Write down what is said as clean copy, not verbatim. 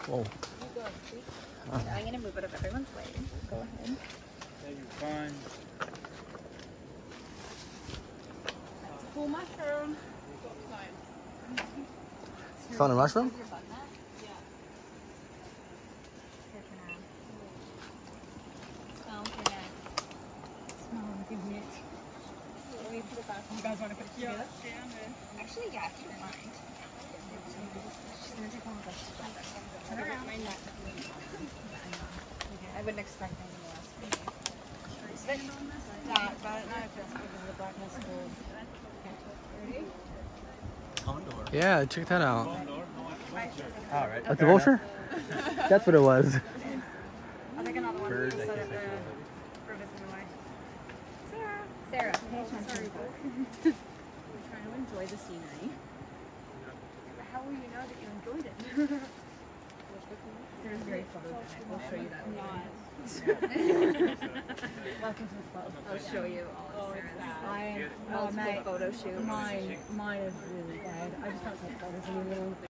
Whoa. You go, see? I'm gonna move it if everyone's waiting. Go ahead. Take your fun. That's a cool mushroom. Found a mushroom? Yeah. Smell Tena. Smell like a mint. Let me put it back. You guys want to put it together? Actually, yeah, if you don't mind. She's gonna take one of us. Turn around. Okay. I wouldn't expect anything less. That, but I don't know if that's because of the blackness of Ready? Condor. Yeah, check that out. All right. That's a vulture? That's what it was. I'll take another one. Bird, So I that guess I the could. bird isn't in the way. Sarah, pay attention. We're trying to enjoy the scenery. How will you know that you enjoyed it? Sarah's very photogenic. We'll show you that later. Welcome to the club. I'll show you all of Sarah's multiple photo shoots. Mine is really bad. I just don't take photos anymore.